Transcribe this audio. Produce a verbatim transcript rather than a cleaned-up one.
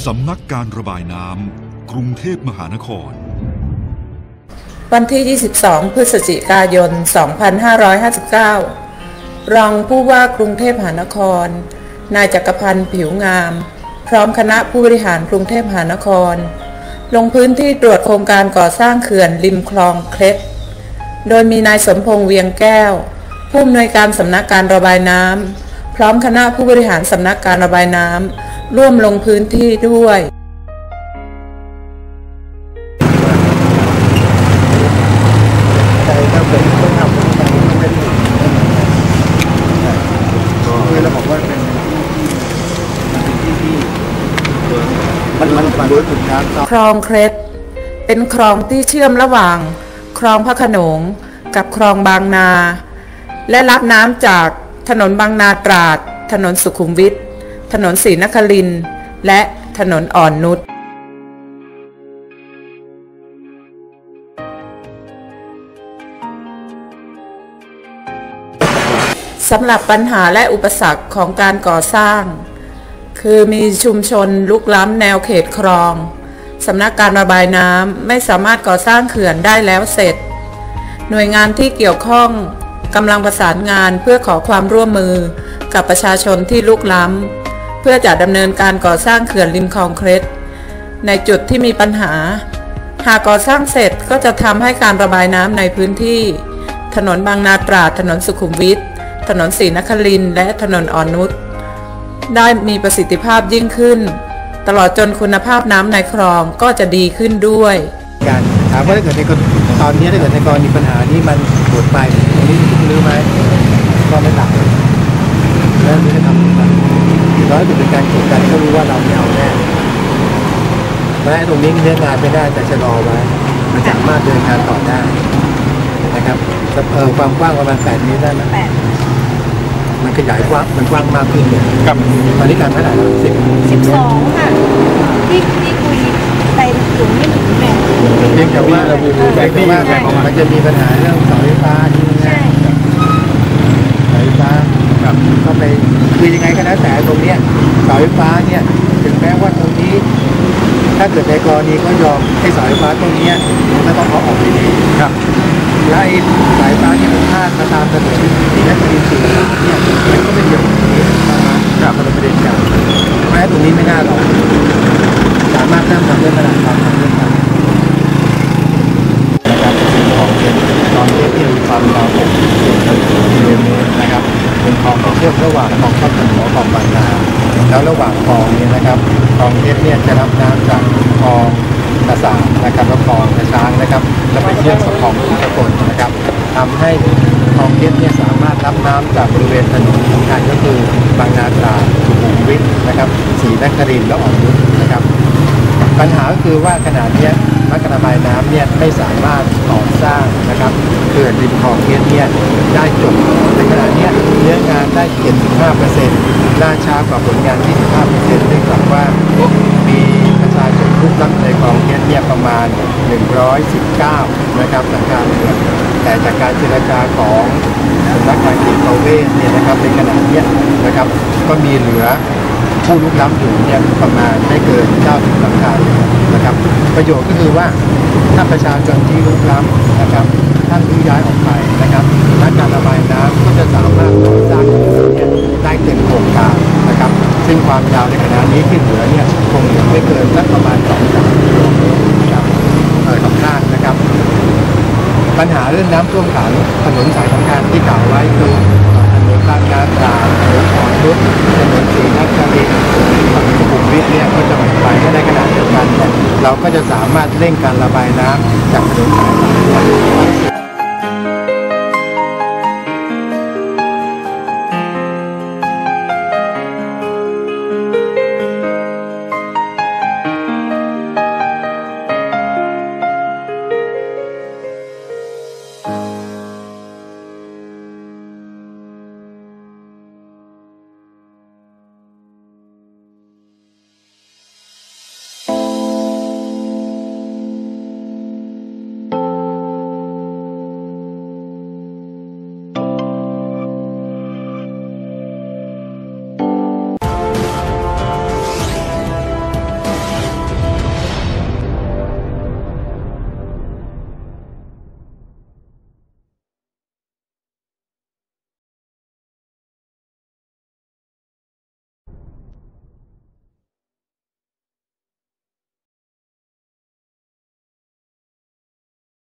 สำนักการระบายน้ำกรุงเทพมหานครวันที่ ยี่สิบสอง พฤศจิกายน สองพันห้าร้อยห้าสิบเก้า รองผู้ว่ากรุงเทพมหานครนายจักรพันธ์ผิวงามพร้อมคณะผู้บริหารกรุงเทพมหานครลงพื้นที่ตรวจโครงการก่อสร้างเขื่อนริมคลองเคล็ดโดยมีนายสมพงษ์เวียงแก้วผู้อำนวยการสำนักการระบายน้ำพร้อมคณะผู้บริหารสำนักการระบายน้ำร่วมลงพื้นที่ด้วยใจถ้าเป็นต้องทำต้องเป็นคือเราบอกว่าเป็นที่ที่มันมันมันรู้ถึงน้ำคลองเคล็ดเป็นคลองที่เชื่อมระหว่างคลองพระโขนงกับคลองบางนาและรับน้ำจากถนนบางนาตราดถนนสุขุมวิทถนนศรีนครินทร์และถนนอ่อนนุชสำหรับปัญหาและอุปสรรคของการก่อสร้างคือมีชุมชนลุกล้ำแนวเขตคลองสำนักการระบายน้ำไม่สามารถก่อสร้างเขื่อนได้แล้วเสร็จหน่วยงานที่เกี่ยวข้องกำลังประสานงานเพื่อขอความร่วมมือกับประชาชนที่ลุกล้ำเพื่อจะดำเนินการก่อสร้างเขื่อนริมคลองเคล็ดในจุดที่มีปัญหาหากก่อสร้างเสร็จก็จะทำให้การระบายน้ำในพื้นที่ถนนบางนาตราดถนนสุขุมวิทถนนศรีนครินทร์และถนนอ่อนนุชได้มีประสิทธิภาพยิ่งขึ้นตลอดจนคุณภาพน้ำในคลองก็จะดีขึ้นด้วยการถามว่าถ้าเกิดในตอนนี้ถ้าเกิดในกรณีปัญหานี้มันปวดไปตรงนี้ต้องรื้อไหมก็ไม่ตัดแล้วจะทำมันร้อยเป็นการกดดันเขารู้ว่าเราไม่เอาแน่แม้ตรงนี้เนื้องานไม่ได้แต่ชะลอไว้มันสามารถเดินงานต่อได้นะครับเออความกว้างประมาณแปดเมตรได้ไหมมันขยายกว้างมันกว้างมากขึ้นเลยกับตอนนี้การเท่าไหร่สิบสิบสองค่ะที่ที่คุยไปถึงไม่ถึงแปดเพียงแต่ว่าแต่ว่ามันจะมีปัญหาเรื่องเสาไฟฟ้าที่นี่เสาไฟฟ้าแบบก็ไปคือยังไงก็แล้วแต่ตรงเนี้ยเสาไฟฟ้าเนี่ยถึงแม้ว่าตรงนี้ถ้าเกิดในกรณีก็ยอมให้เสาไฟฟ้าตรงนี้มันต้องเอาออกไปดีครับและไอ้สายฟ้าที่มันพาดมาตามถนนที่นักเรียนสื่อเนี่ยมันก็เป็นอย่างนี้นะครับมันเป็นประเด็นใหญ่แม้ตรงนี้ไม่น่าหรอกสามารถเริ่มทำเรื่องขนาดความทำเรื่องการนะครับเป็นของเก็บตอนนี้ที่มีความยาวหกสิบกิโลเมตรนะครับเป็นคลองเชื่อมระหว่างคลองข้าวถึงคลองบางนาแล้วระหว่างคลองนี้นะครับคลองเพชรเนี่ยจะรับน้ำจากคลองกระสานะครับแล้วคลองกระช้างนะครับแล้วไปเชื่อมกับคลองขุนตะกลนะครับทำให้คลองเพชรเนี่ยสามารถรับน้ำจากบริเวณถนนสำคัญก็คือบางนาตราดสุขุมวิทนะครับศรีนครินทร์และอ่อนนุชนะครับปัญหาก็คือว่าขณะนี้นักการระบายน้ำเนี่ยไม่สามารถก่อสร้างนะครับเขื่อนริมคลองเพชรเนี่ยได้จบในขณะนี้เนื้องานได้ เจ็ดสิบห้าเปอร์เซ็นต์ ล่าช้ากว่าผลงาน ยี่สิบห้าเปอร์เซ็นต์ เนื่องจากว่ามีประชาชนลุกล้ำในคลองเพชรเนี่ยประมาณหนึ่งร้อยสิบเก้านะครับหลังการเมืองแต่จากการเจรจาของนักการเขตประเวศเนี่ยนะครับในขณะนี้นะครับก็มีเหลือผู้ลุกล้ำอยู่เนี่ยประมาณไม่เกินเก้าสิบหลังคานะครับประโยชน์ก็คือว่าถ้าประชาชนที่ลุกล้ำนะครับท่านรื้อย้ายออกไปนะครับและการระบายน้ำก็จะสามารถก่อสร้างเนี่ยได้เต็มโครงการนะครับซึ่งความยาวในขณะนี้ที่เหลือเนี่ยคงเหลือไม่เกินสักประมาณสองสามกิโลเมตรนะครับเออสองข้างนะครับปัญหาเรื่องน้ำท่วมขังถนนสายสำคัญที่กล่าวไว้คือถนนบางนาตราดถนนอ่อนนุชถนนศรีนครินทร์ถนนสุขุมวิทเนี่ยก็จะหมดไปในขณะเดียวกันเราก็จะสามารถเร่งการระบายน้ำจากถนนสายหลัก